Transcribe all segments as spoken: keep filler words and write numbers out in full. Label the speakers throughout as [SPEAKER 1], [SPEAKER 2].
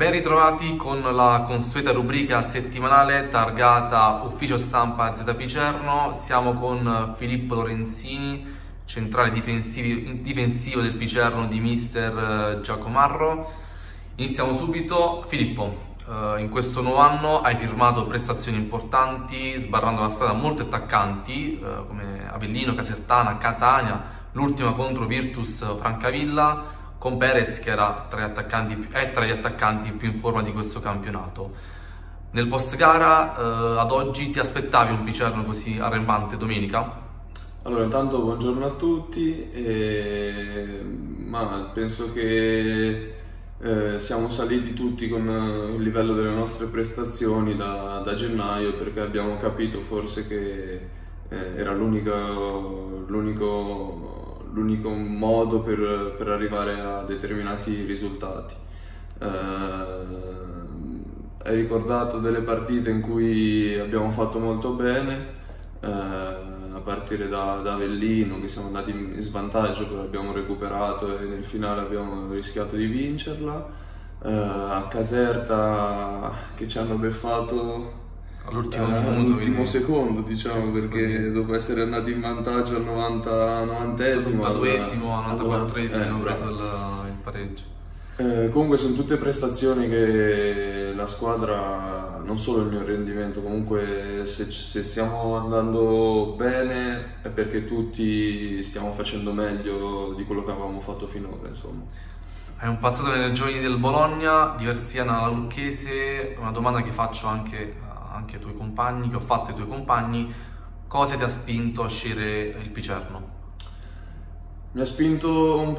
[SPEAKER 1] Ben ritrovati con la consueta rubrica settimanale targata Ufficio Stampa Z Picerno. Siamo con Filippo Lorenzini, centrale difensivi- difensivo del Picerno di mister Giacomarro. Iniziamo subito. Filippo, eh, in questo nuovo anno hai firmato prestazioni importanti, sbarrando la strada a molti attaccanti eh, come Avellino, Casertana, Catania, l'ultima contro Virtus Francavilla, con Perez che era tra gli attaccanti, è tra gli attaccanti più in forma di questo campionato. Nel post gara, eh, ad oggi, ti aspettavi un Picerno così arrembante domenica?
[SPEAKER 2] Allora, intanto buongiorno a tutti, e... ma penso che eh, siamo saliti tutti con il livello delle nostre prestazioni da, da gennaio, perché abbiamo capito forse che eh, era l'unico l'unico l'unico modo per, per arrivare a determinati risultati. Eh, hai ricordato delle partite in cui abbiamo fatto molto bene, eh, a partire da, da Avellino, che siamo andati in svantaggio, poi abbiamo recuperato e nel finale abbiamo rischiato di vincerla. Eh, a Caserta, che ci hanno beffato
[SPEAKER 1] All'ultimo
[SPEAKER 2] eh,
[SPEAKER 1] minuto,
[SPEAKER 2] all'ultimo
[SPEAKER 1] quindi
[SPEAKER 2] secondo, diciamo, perché dopo essere andati in vantaggio al novanta, novantesimo,
[SPEAKER 1] ottantaduesimo, novantaquattresimo hanno
[SPEAKER 2] eh,
[SPEAKER 1] preso il,
[SPEAKER 2] bravo.
[SPEAKER 1] il pareggio.
[SPEAKER 2] Eh, comunque sono tutte prestazioni che la squadra, non solo il mio rendimento, comunque se, se stiamo andando bene è perché tutti stiamo facendo meglio di quello che avevamo fatto finora, insomma.
[SPEAKER 1] Hai un passato nelle giovani del Bologna, diversi anni alla Lucchese. Una domanda che faccio anche, anche ai tuoi compagni, che ho fatto ai tuoi compagni: cosa ti ha spinto a scegliere il Picerno?
[SPEAKER 2] Mi ha spinto un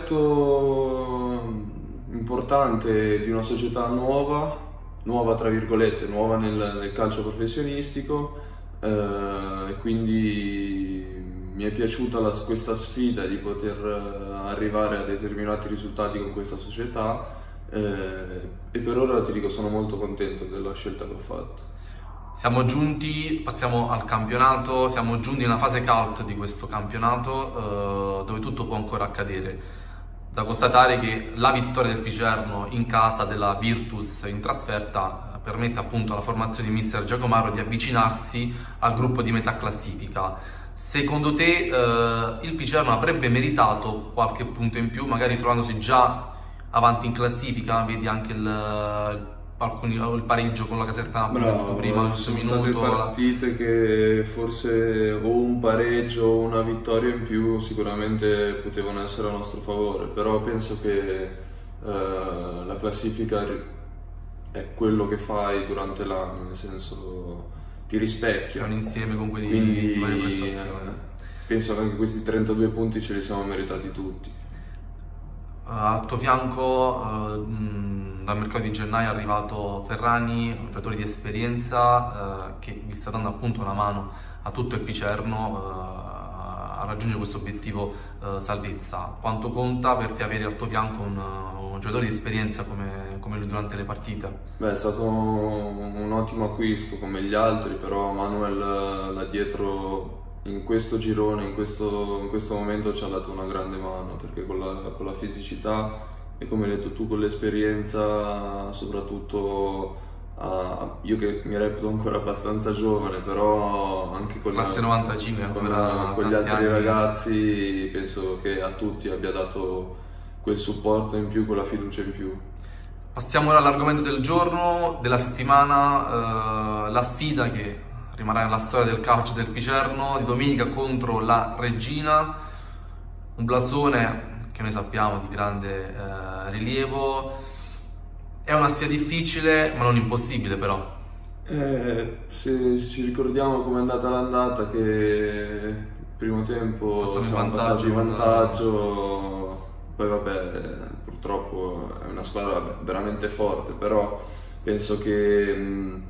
[SPEAKER 2] progetto importante di una società nuova, nuova tra virgolette, nuova nel, nel calcio professionistico, eh, e quindi mi è piaciuta la, questa sfida di poter arrivare a determinati risultati con questa società, eh, e per ora ti dico sono molto contento della scelta che ho fatto.
[SPEAKER 1] Siamo giunti, passiamo al campionato, siamo giunti nella fase cult di questo campionato, eh, dove tutto può ancora accadere. Da constatare che la vittoria del Picerno in casa della Virtus in trasferta eh, permette appunto alla formazione di mister Giacomarro di avvicinarsi al gruppo di metà classifica. Secondo te eh, il Picerno avrebbe meritato qualche punto in più, magari trovandosi già avanti in classifica? Vedi anche il, alcuni, il pareggio con la Casertana
[SPEAKER 2] Bravo,
[SPEAKER 1] prima,
[SPEAKER 2] ci sono
[SPEAKER 1] minuto,
[SPEAKER 2] state partite che forse o un pareggio o una vittoria in più sicuramente potevano essere a nostro favore, però penso che eh, la classifica è quello che fai durante l'anno, nel senso ti rispecchia.
[SPEAKER 1] È un insieme comunque di,
[SPEAKER 2] Quindi
[SPEAKER 1] di varie prestazioni.
[SPEAKER 2] eh, penso che anche questi trentadue punti ce li siamo meritati tutti.
[SPEAKER 1] Uh, al tuo fianco, uh, mh, dal mercato di gennaio è arrivato Ferrani, un giocatore di esperienza uh, che vi sta dando appunto una mano a tutto il Picerno uh, a raggiungere questo obiettivo uh, salvezza. Quanto conta per te avere al tuo fianco un, un giocatore di esperienza come, come lui durante le partite?
[SPEAKER 2] Beh, è stato un, un ottimo acquisto come gli altri, però Manuel là dietro in questo girone, in questo, in questo momento ci ha dato una grande mano, perché con la, con la fisicità e come hai detto tu con l'esperienza, soprattutto a, io che mi reputo ancora abbastanza giovane, però anche con,
[SPEAKER 1] Classe
[SPEAKER 2] la,
[SPEAKER 1] novantacinque,
[SPEAKER 2] con,
[SPEAKER 1] ancora
[SPEAKER 2] con gli
[SPEAKER 1] tanti
[SPEAKER 2] altri
[SPEAKER 1] anni.
[SPEAKER 2] ragazzi penso che a tutti abbia dato quel supporto in più, quella fiducia in più.
[SPEAKER 1] Passiamo ora all'argomento del giorno, della settimana, eh, la sfida che rimarrà nella storia del calcio del Picerno di domenica contro la Reggina, un blasone che noi sappiamo di grande eh, rilievo. È una sfida difficile ma non impossibile, però.
[SPEAKER 2] Eh, se ci ricordiamo com'è andata l'andata, che il primo tempo
[SPEAKER 1] Passiamo in
[SPEAKER 2] siamo
[SPEAKER 1] vantaggio
[SPEAKER 2] passati in
[SPEAKER 1] con-
[SPEAKER 2] vantaggio, poi vabbè, purtroppo è una squadra veramente forte, però penso che, mh,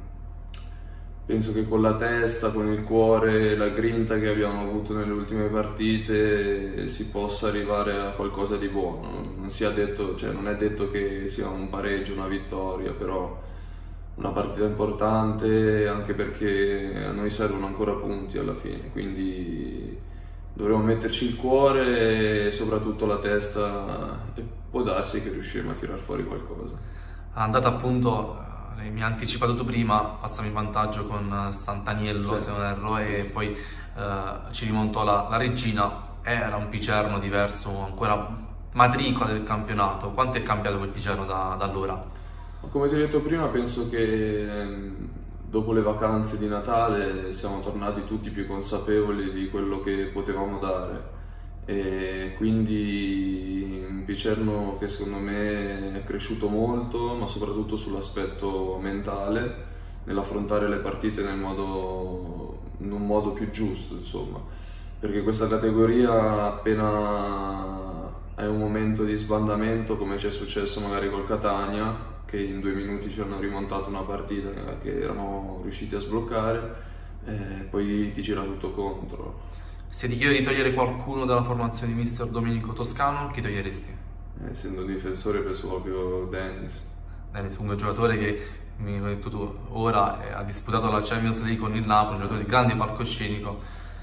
[SPEAKER 2] penso che con la testa, con il cuore, la grinta che abbiamo avuto nelle ultime partite si possa arrivare a qualcosa di buono. Non sia detto, cioè, non è detto che sia un pareggio, una vittoria, però una partita importante, anche perché a noi servono ancora punti alla fine, quindi dovremo metterci il cuore e soprattutto la testa, e può darsi che riusciremo a tirar fuori qualcosa.
[SPEAKER 1] Andata appunto, eh, mi ha anticipato tu prima, passami in vantaggio con Sant'Aniello,
[SPEAKER 2] Sì.
[SPEAKER 1] se non erro,
[SPEAKER 2] Sì,
[SPEAKER 1] e
[SPEAKER 2] sì.
[SPEAKER 1] poi eh, ci rimontò la, la Regina. Era un Picerno diverso, ancora matricola del campionato. Quanto è cambiato quel Picerno da, da allora?
[SPEAKER 2] Ma come ti ho detto prima, penso che ehm, dopo le vacanze di Natale siamo tornati tutti più consapevoli di quello che potevamo dare e quindi un Picerno che secondo me è cresciuto molto, ma soprattutto sull'aspetto mentale, nell'affrontare le partite nel modo, in un modo più giusto, insomma, perché questa categoria appena è un momento di sbandamento, come ci è successo magari col Catania, che in due minuti ci hanno rimontato una partita che eravamo riusciti a sbloccare, e poi ti gira tutto contro.
[SPEAKER 1] Se ti chiedo di togliere qualcuno dalla formazione di mister Domenico Toscano, chi toglieresti?
[SPEAKER 2] Essendo difensore penso proprio Dennis.
[SPEAKER 1] Dennis, un giocatore che, mi hai detto tu, ora eh, ha disputato la Champions League con il Napoli, un giocatore di grande palcoscenico.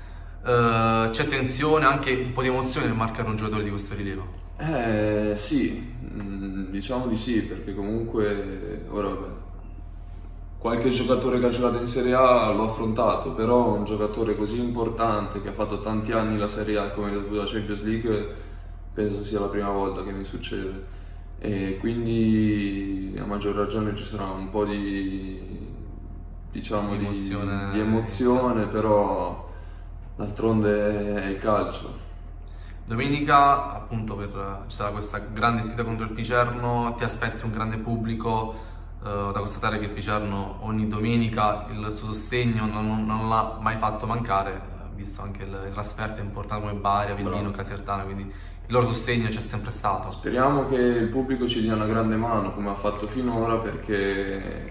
[SPEAKER 1] Eh, c'è tensione, anche un po' di emozione nel marcare un giocatore di questo rilievo.
[SPEAKER 2] Eh sì, mm, diciamo di sì, perché comunque ora vabbè, qualche giocatore che ha giocato in Serie A l'ho affrontato, però un giocatore così importante che ha fatto tanti anni la Serie A come la Champions League penso sia la prima volta che mi succede e quindi a maggior ragione ci sarà un po' di diciamo di
[SPEAKER 1] Emozione,
[SPEAKER 2] di emozione,
[SPEAKER 1] sì.
[SPEAKER 2] però d'altronde è il calcio.
[SPEAKER 1] Domenica, appunto, per, ci sarà questa grande sfida contro il Picerno. Ti aspetti un grande pubblico, eh, da constatare che il Picerno ogni domenica il suo sostegno non, non l'ha mai fatto mancare, eh, visto anche le le trasferte importanti come Bari, Avellino,
[SPEAKER 2] Bravo.
[SPEAKER 1] Casertano, quindi il loro sostegno c'è sempre stato.
[SPEAKER 2] Speriamo che il pubblico ci dia una grande mano come ha fatto finora perché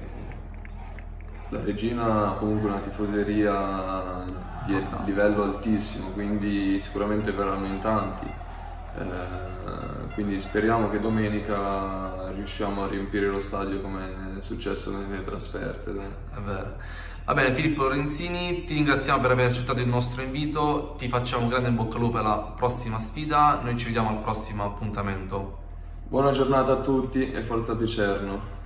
[SPEAKER 2] la Regina ha comunque una tifoseria di
[SPEAKER 1] Importante.
[SPEAKER 2] livello altissimo, quindi sicuramente verranno in tanti. Eh, quindi speriamo che domenica riusciamo a riempire lo stadio come è successo nelle trasferte. Dai.
[SPEAKER 1] È vero. Va bene, Filippo Lorenzini, ti ringraziamo per aver accettato il nostro invito, ti facciamo un grande in bocca al lupo per la prossima sfida, noi ci vediamo al prossimo appuntamento.
[SPEAKER 2] Buona giornata a tutti e forza Picerno!